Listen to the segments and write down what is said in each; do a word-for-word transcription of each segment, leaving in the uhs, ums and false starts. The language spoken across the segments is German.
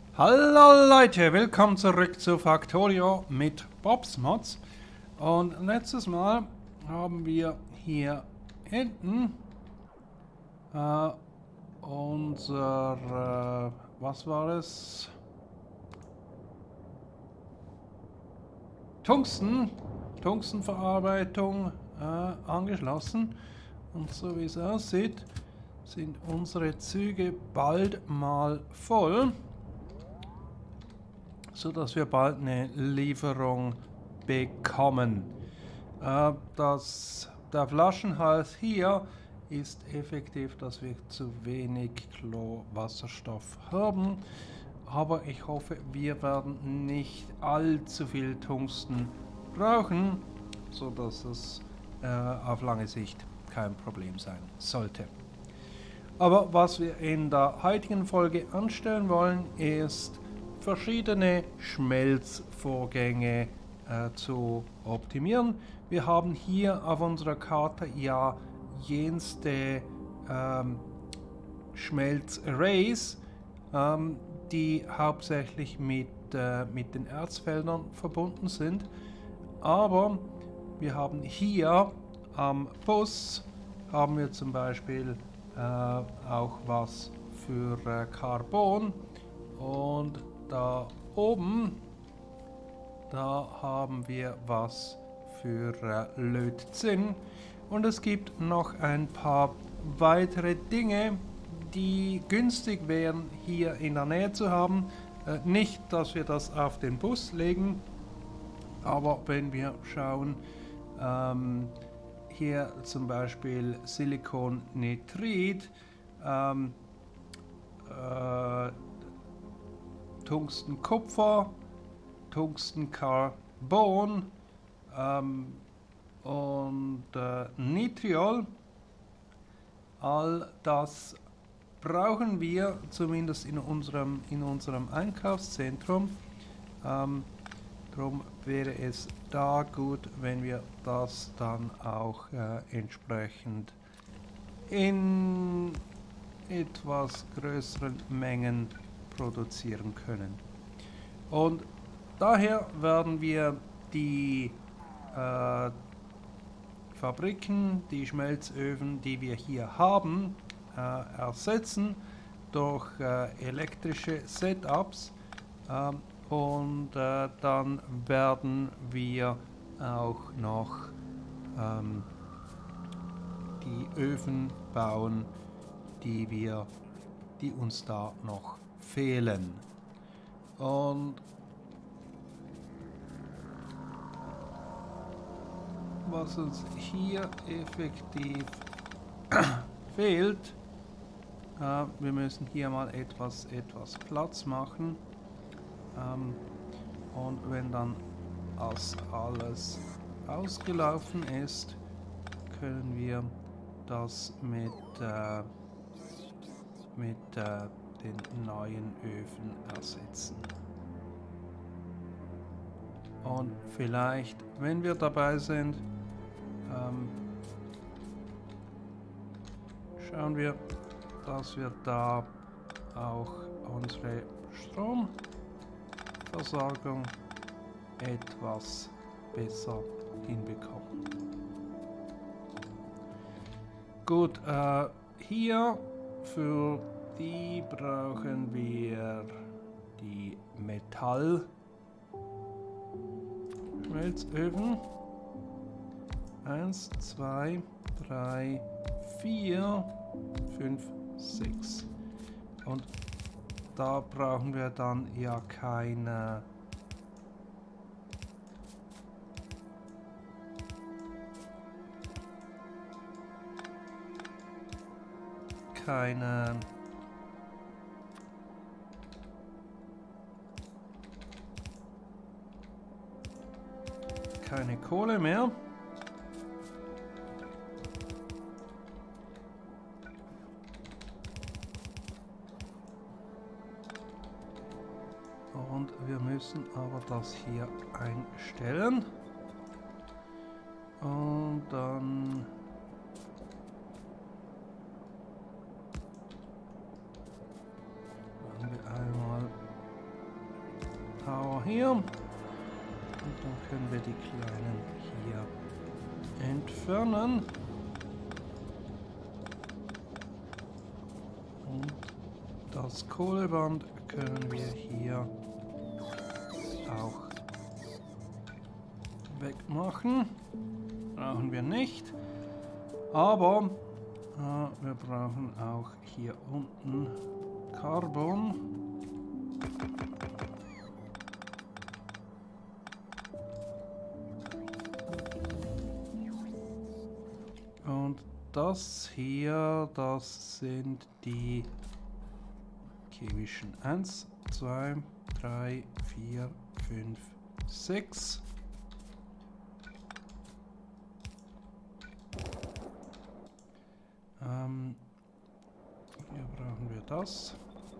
Hallo Leute, willkommen zurück zu Factorio mit Bob's Mods. Und letztes Mal haben wir hier hinten äh, unser, äh, was war es? Tungsten, Tungstenverarbeitung äh, angeschlossen. Und so wie es aussieht, sind unsere Züge bald mal voll, so dass wir bald eine Lieferung bekommen. Äh, das, der Flaschenhals hier ist effektiv, dass wir zu wenig Chlorwasserstoff haben. Aber ich hoffe, wir werden nicht allzu viel Tungsten brauchen, so dass es äh, auf lange Sicht kein Problem sein sollte. Aber was wir in der heutigen Folge anstellen wollen, ist verschiedene Schmelzvorgänge äh, zu optimieren. Wir haben hier auf unserer Karte ja jenste ähm, Schmelzarrays, ähm, die hauptsächlich mit, äh, mit den Erzfeldern verbunden sind. Aber wir haben hier am Bus haben wir zum Beispiel äh, auch was für äh, Carbon, und da oben, da haben wir was für äh, Lötzinn, und es gibt noch ein paar weitere Dinge, die günstig wären hier in der Nähe zu haben. Äh, nicht, dass wir das auf den Bus legen, aber wenn wir schauen, ähm, hier zum Beispiel Siliconnitrid, ähm, äh, Tungstenkupfer, Tungstencarbon ähm, und äh, Nitriol, all das brauchen wir zumindest in unserem, in unserem Einkaufszentrum. Ähm, Darum wäre es da gut, wenn wir das dann auch äh, entsprechend in etwas größeren Mengen produzieren können. Und daher werden wir die äh, Fabriken, die Schmelzöfen, die wir hier haben, äh, ersetzen durch äh, elektrische Setups. Ähm, Und äh, dann werden wir auch noch ähm, die Öfen bauen, die, wir, die uns da noch fehlen. Und was uns hier effektiv fehlt, äh, wir müssen hier mal etwas, etwas Platz machen. Ähm, und wenn dann das alles ausgelaufen ist, können wir das mit, äh, mit äh, den neuen Öfen ersetzen. Und vielleicht, wenn wir dabei sind, ähm, schauen wir, dass wir da auch unsere Stromversorgung etwas besser hinbekommen. Gut, äh, hier für die brauchen wir die Metallschmelzöfen. Eins, zwei, drei, vier, fünf, sechs. Und da brauchen wir dann ja keine keine keine Kohle mehr. Und wir müssen aber das hier einstellen. Und dann machen wir einmal Tower hier. Und dann können wir die kleinen hier entfernen. Und das Kohleband können wir hier auch wegmachen. Brauchen wir nicht. Aber äh, wir brauchen auch hier unten Carbon. Und das hier, das sind die chemischen eins, zwei, drei, vier, fünf, sechs. Ähm, hier brauchen wir das.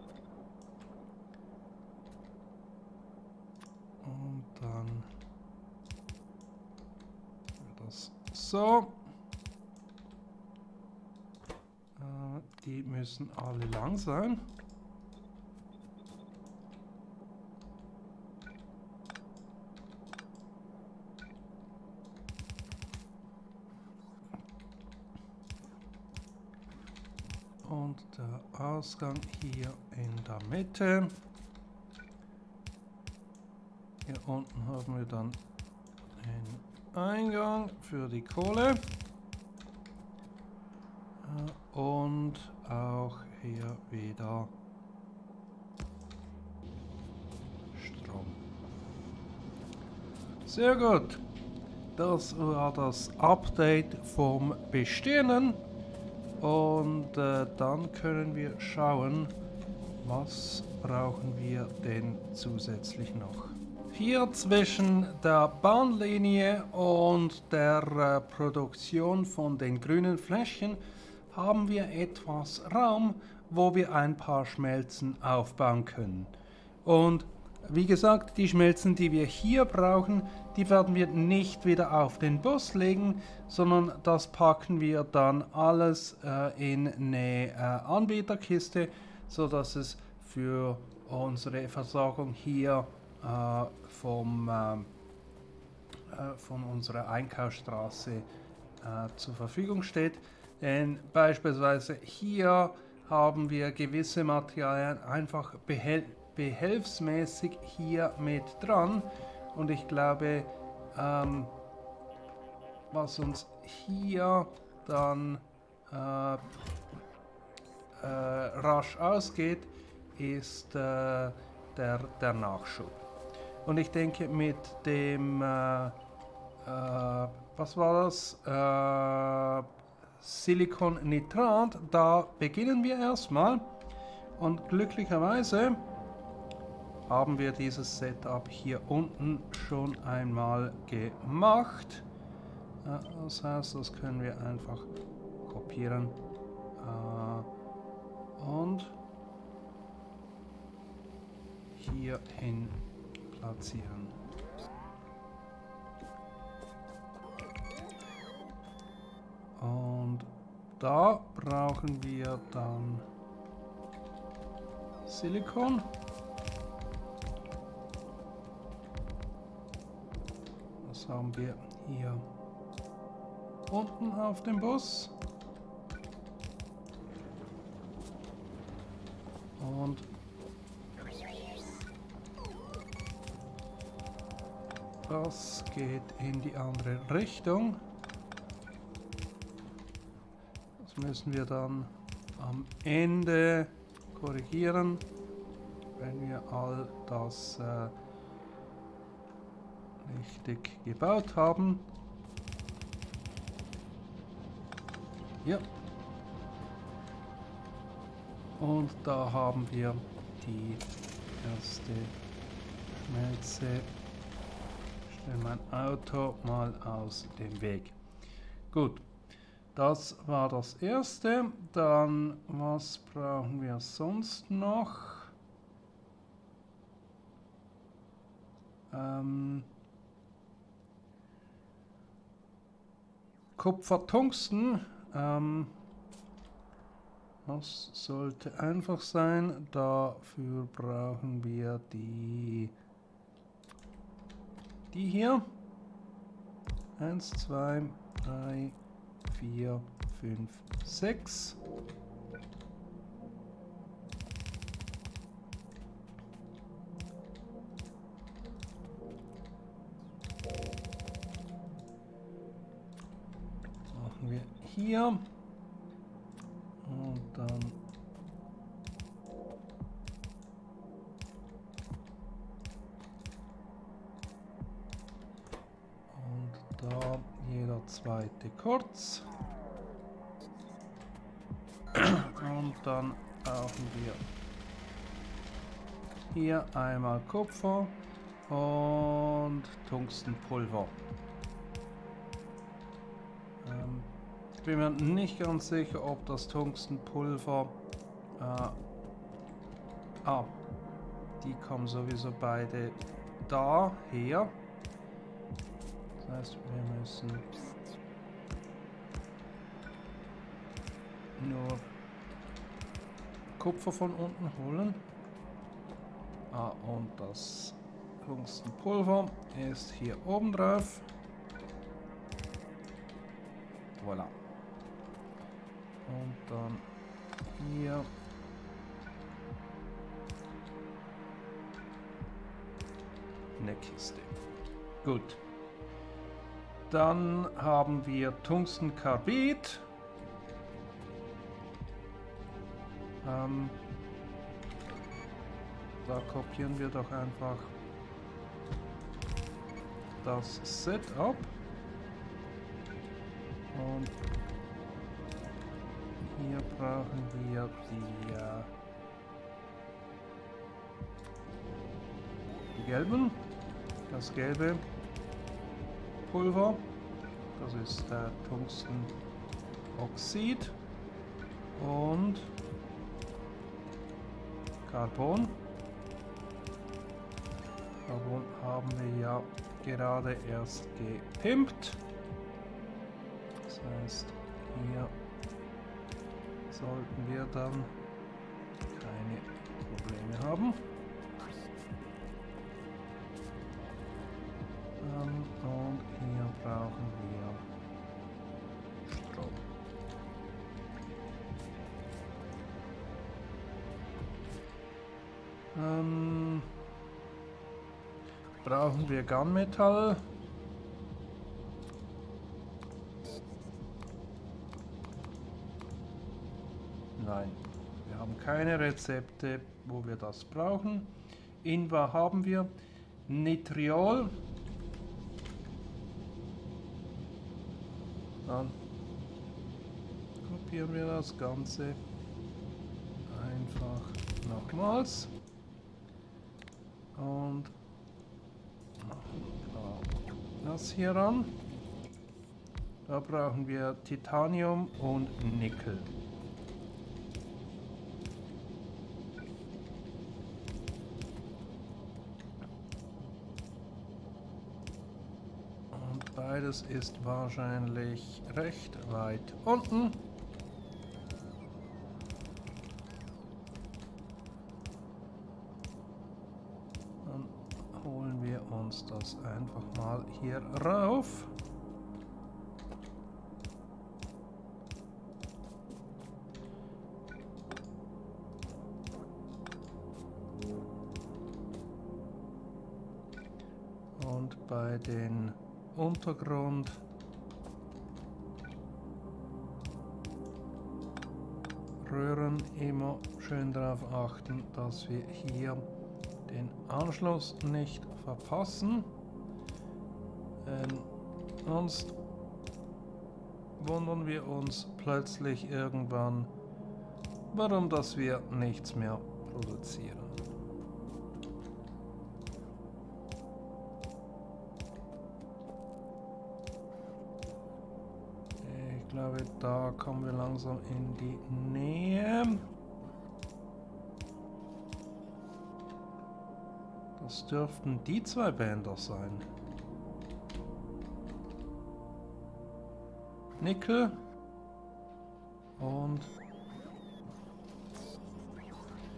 Und dann das so. Äh, die müssen alle lang sein. Und der Ausgang hier in der Mitte. Hier unten haben wir dann einen Eingang für die Kohle. Und auch hier wieder Strom. Sehr gut. Das war das Update vom Bestehenden. Und äh, dann können wir schauen, was brauchen wir denn zusätzlich noch. Hier zwischen der Bahnlinie und der äh, Produktion von den grünen Flächen haben wir etwas Raum, wo wir ein paar Schmelzen aufbauen können. Und wie gesagt, die Schmelzen, die wir hier brauchen, die werden wir nicht wieder auf den Bus legen, sondern das packen wir dann alles äh, in eine äh, Anbieterkiste, sodass es für unsere Versorgung hier äh, vom, äh, äh, von unserer Einkaufsstraße äh, zur Verfügung steht. Denn beispielsweise hier haben wir gewisse Materialien einfach behält behelfsmäßig hier mit dran, und ich glaube, ähm, was uns hier dann äh, äh, rasch ausgeht, ist äh, der, der Nachschub. Und ich denke, mit dem äh, äh, was war das? Äh, Silikonnitrat, da beginnen wir erstmal, und glücklicherweise haben wir dieses Setup hier unten schon einmal gemacht. Das heißt, das können wir einfach kopieren und hier hin platzieren. Und da brauchen wir dann Silikon. Das haben wir hier unten auf dem Bus. Und das geht in die andere Richtung. Das müssen wir dann am Ende korrigieren, wenn wir all das äh, richtig gebaut haben. Ja. Und da haben wir die erste Schmelze. Ich stelle mein Auto mal aus dem Weg. Gut, das war das erste. Dann, was brauchen wir sonst noch? Ähm, Kupfer-Tungsten. Ähm, das sollte einfach sein. Dafür brauchen wir die die hier. eins, zwei, drei, vier, fünf, sechs. Machen wir hier. Und dann da jeder zweite kurz. Und dann brauchen wir hier einmal Kupfer und Tungstenpulver. Ähm, ich bin mir nicht ganz sicher, ob das Tungstenpulver... Äh, ah, die kommen sowieso beide daher. Das heißt, wir müssen nur Kupfer von unten holen. Ah, und das Tungstenpulver ist hier oben drauf. Voilà. Und dann hier eine Kiste. Gut. Dann haben wir Tungstenkarbid. Ähm, da kopieren wir doch einfach das Setup. Und hier brauchen wir die, äh, die gelben, das gelbe Pulver, das ist der Tungstenoxid und Carbon. Carbon haben wir ja gerade erst gepimpt. Das heißt, hier sollten wir dann keine Probleme haben. Ähm, und hier brauchen wir Strom. Ähm, brauchen wir Gunmetall? Nein, wir haben keine Rezepte, wo wir das brauchen. Invar haben wir. Nitriol. Dann kopieren wir das Ganze einfach nochmals und machen das hier ran. Da brauchen wir Titanium und Nickel. Und beides ist wahrscheinlich recht weit unten. Dann holen wir uns das einfach mal hier rauf. Und bei den Untergrund Röhren immer schön darauf achten, dass wir hier den Anschluss nicht verpassen. Ähm, sonst wundern wir uns plötzlich irgendwann, warum dass wir nichts mehr produzieren. Ich glaube, da kommen wir langsam in die Nähe. Das dürften die zwei Bänder sein. Nickel und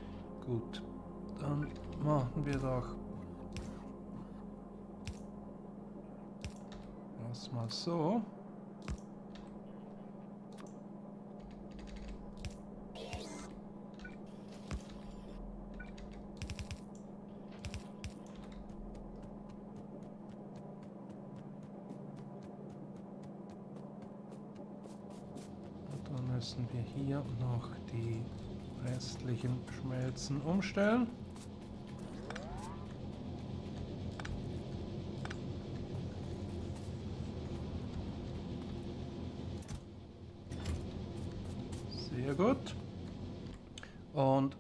gut, dann machen wir doch das mal so. Dann müssen wir hier noch die restlichen Schmelzen umstellen. Sehr gut. Und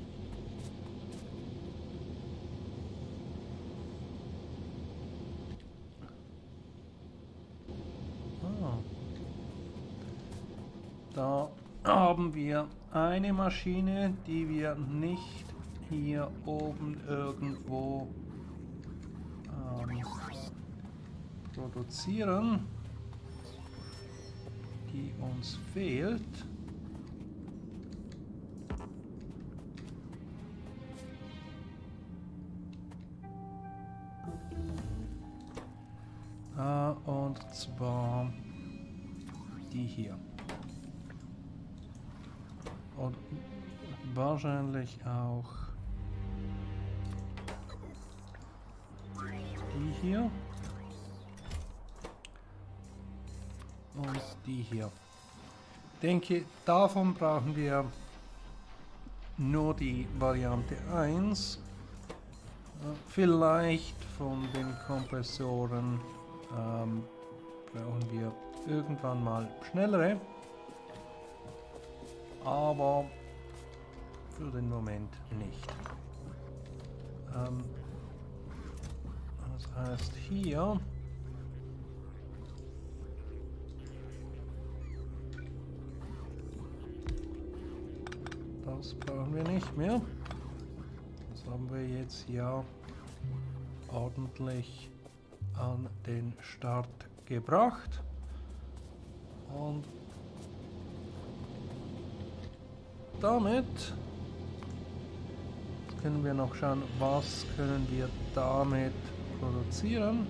ah, da haben wir eine Maschine, die wir nicht hier oben irgendwo ähm, produzieren, die uns fehlt. Ah, und zwar die hier. Und wahrscheinlich auch die hier. Und die hier. Ich denke, davon brauchen wir nur die Variante eins. Vielleicht von den Kompressoren ähm, brauchen wir irgendwann mal schnellere. Aber für den Moment nicht. Ähm, das heißt hier das brauchen wir nicht mehr. Das haben wir jetzt ja ordentlich an den Start gebracht. Und damit können wir noch schauen, was können wir damit produzieren.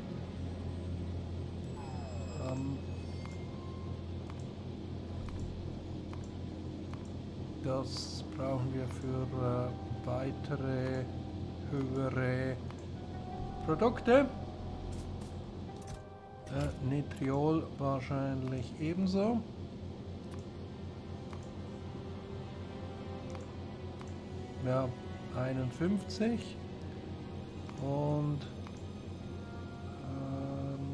Ähm, das brauchen wir für äh, weitere höhere Produkte. Äh, Nitriol wahrscheinlich ebenso. Ja, einundfünfzig und ähm,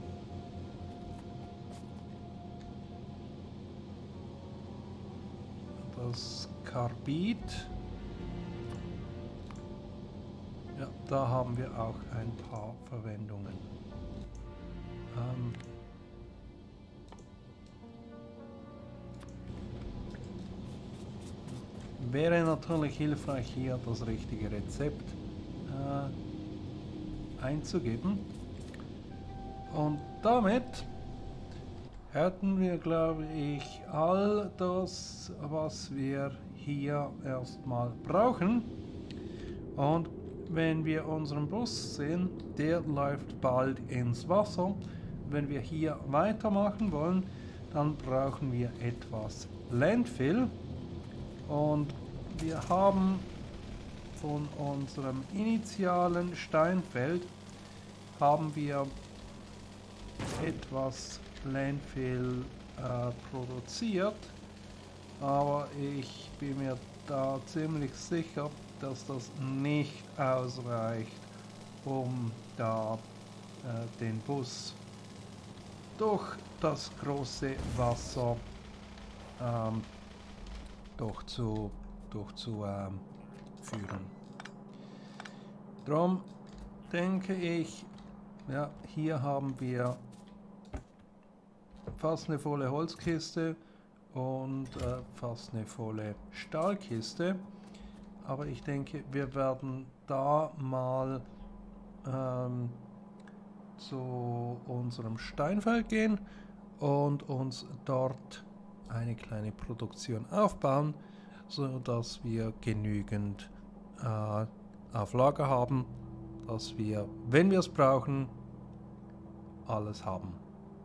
das Carbid, ja, da haben wir auch ein paar Verwendungen. Ähm, Wäre natürlich hilfreich, hier das richtige Rezept äh, einzugeben. Und damit hätten wir, glaube ich, all das, was wir hier erstmal brauchen. Und wenn wir unseren Bus sehen, der läuft bald ins Wasser. Wenn wir hier weitermachen wollen, dann brauchen wir etwas Landfill. Und wir haben von unserem initialen Steinfeld haben wir etwas Landfill äh, produziert, aber ich bin mir da ziemlich sicher, dass das nicht ausreicht, um da äh, den Bus durch das große Wasser ähm, Durch zu, durch zu ähm, führen. Darum denke ich, ja, hier haben wir fast eine volle Holzkiste und äh, fast eine volle Stahlkiste. Aber ich denke, wir werden da mal ähm, zu unserem Steinfeld gehen und uns dort eine kleine Produktion aufbauen, so dass wir genügend äh, auf Lager haben, dass wir, wenn wir es brauchen, alles haben.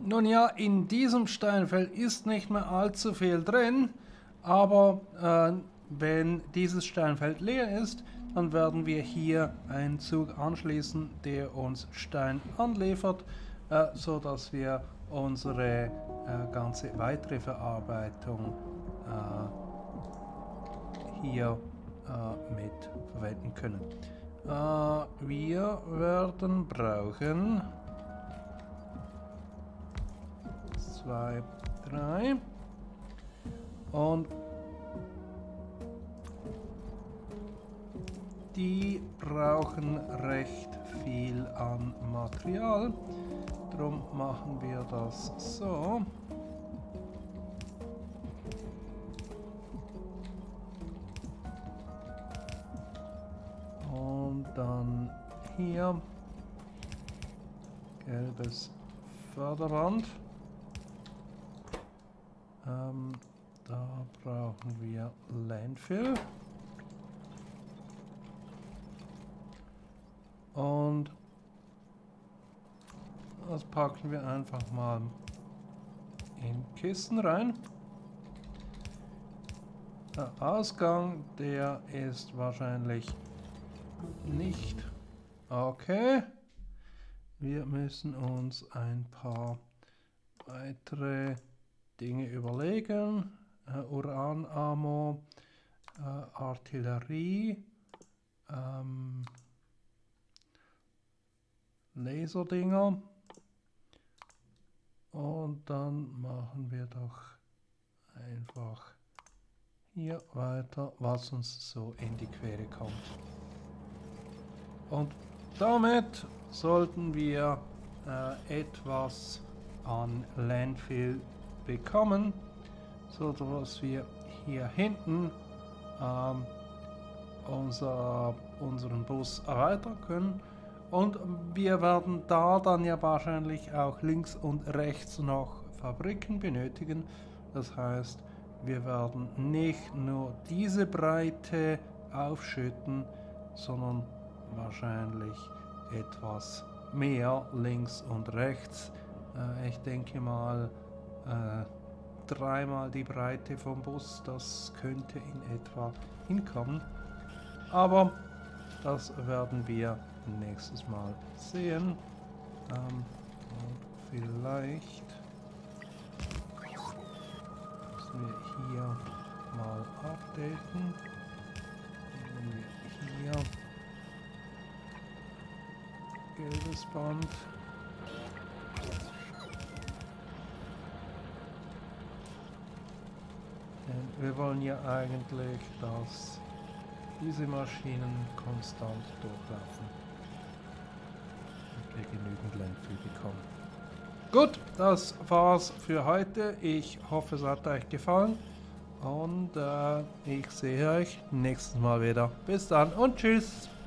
Nun ja, in diesem Steinfeld ist nicht mehr allzu viel drin, aber äh, wenn dieses Steinfeld leer ist, dann werden wir hier einen Zug anschließen, der uns Stein anliefert, äh, so dass wir unsere äh, ganze weitere Verarbeitung äh, hier äh, mit verwenden können. Äh, wir werden brauchen zwei, drei und die brauchen recht viel an Material. Darum machen wir das so. Und dann hier gelbes Förderband. Ähm, da brauchen wir Landfill. Und das packen wir einfach mal in Kisten rein. Der Ausgang, der ist wahrscheinlich nicht. Okay. Wir müssen uns ein paar weitere Dinge überlegen. Äh, Uran-Ammo, äh, Artillerie, ähm, Laserdinger. Und dann machen wir doch einfach hier weiter, was uns so in die Quere kommt. Und damit sollten wir äh, etwas an Landfill bekommen, so dass wir hier hinten ähm, unser, unseren Bus erweitern können. Und wir werden da dann ja wahrscheinlich auch links und rechts noch Fabriken benötigen. Das heißt, wir werden nicht nur diese Breite aufschütten, sondern wahrscheinlich etwas mehr links und rechts. Äh, ich denke mal äh, dreimal die Breite vom Bus, das könnte in etwa hinkommen. Aber das werden wir nächstes Mal sehen. Ähm, und vielleicht müssen wir hier mal updaten. Nehmen wir hier gelbes Band. Denn wir wollen ja eigentlich, dass diese Maschinen konstant durchlaufen und wir genügend Landfill bekommen. Gut, das war's für heute. Ich hoffe, es hat euch gefallen und äh, ich sehe euch nächstes Mal wieder. Bis dann und tschüss!